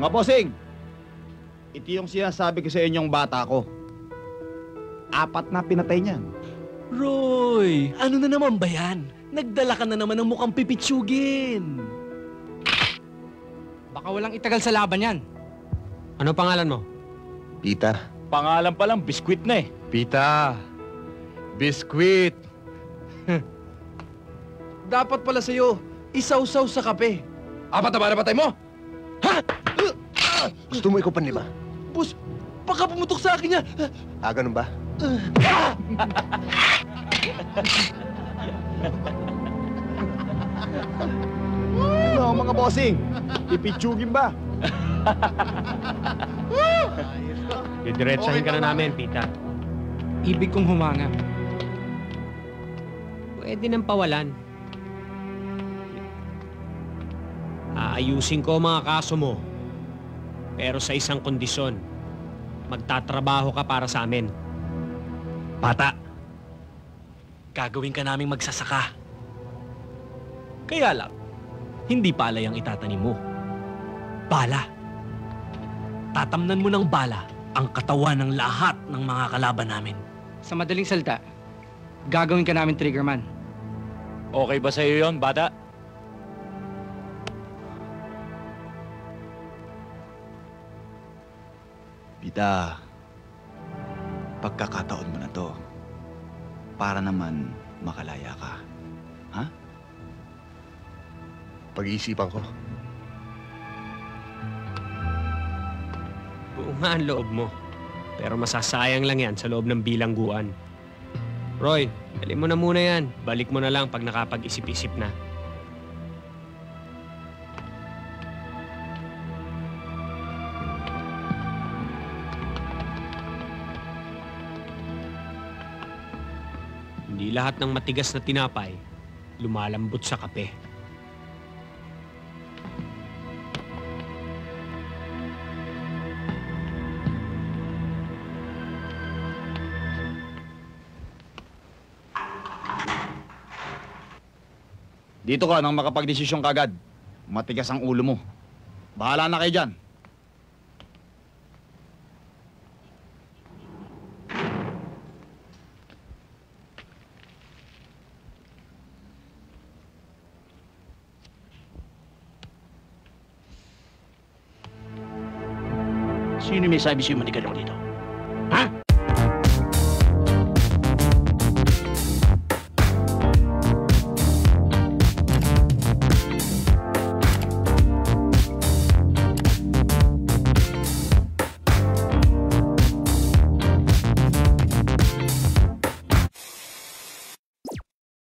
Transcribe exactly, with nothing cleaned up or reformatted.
Mga bossing, ito yung sinasabi ko sa inyong bata ko. Apat na pinatay niyan. Roy, ano na naman ba yan? Nagdala ka na naman ng mukhang pipitsugin. Baka walang itagal sa laban yan. Ano pangalan mo? Pita. Pangalan pa lang, biskwit na eh. Pita. Biskwit. Dapat pala sa'yo, isaw-saw sa kape. Apat na ba napatay mo? Ha? Gusto mo ikaw panlima? Boss, baka pumutok sa akin yan. Ah, ganun ba? Ano mga bossing? Ipitsugin ba? Didiretsahin ka na namin, Pita. Ibig kong humanga. Pwede nang pawalan. Aayusin ko ang mga kaso mo. Pero sa isang kondisyon, magtatrabaho ka para sa amin. Bata, gagawin ka naming magsasaka. Kaya lang, hindi palay ang itatanim mo. Bala. Tatamnan mo ng bala ang katawan ng lahat ng mga kalaban namin. Sa madaling salita, gagawin ka namin triggerman. Okay ba sa'yo yon, bata? Pita, pagkakataon mo na to para naman makalaya ka. Ha? Pag-iisipan ko. Oo nga ang loob mo. Pero masasayang lang yan sa loob ng bilangguan. Roy, dali mo na muna yan. Balik mo na lang pag nakapag-isip-isip na. Hindi lahat ng matigas na tinapay lumalambot sa kape. Dito ka nang makapagdesisyon kagad. Matigas ang ulo mo. Bahala na kayo dyan. Sino may sabi sa'yo manigaw dito?